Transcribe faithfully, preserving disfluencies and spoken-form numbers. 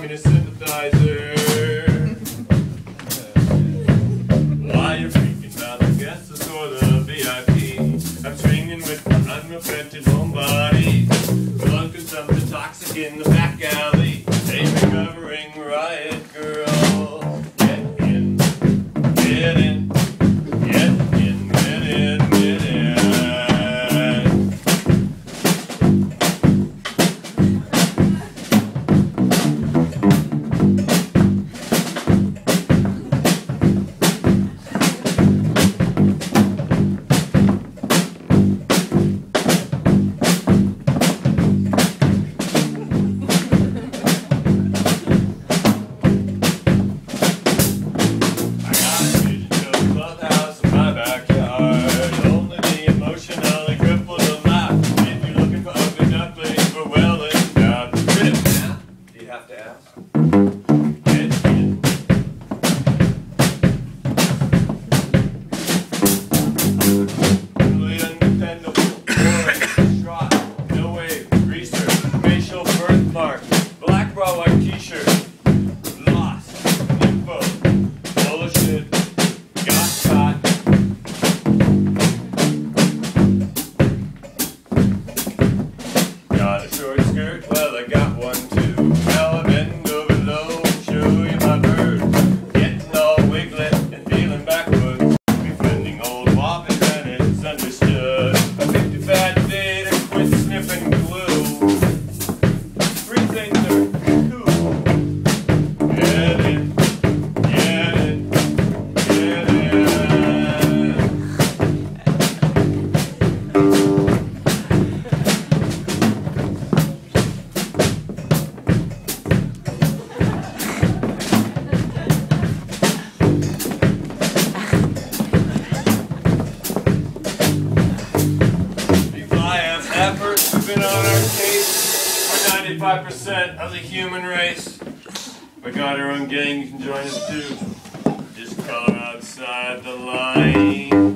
communist sympathizer. Why you're freaking about the guests or the V I P? I'm swinging with an unrepentant homebody. Looking something toxic in the back alley. A recovering riot girl. Get in, get in, get in, get in, get in. ninety-five percent of the human race. We got our own gang, you can join us too. Just color outside the line.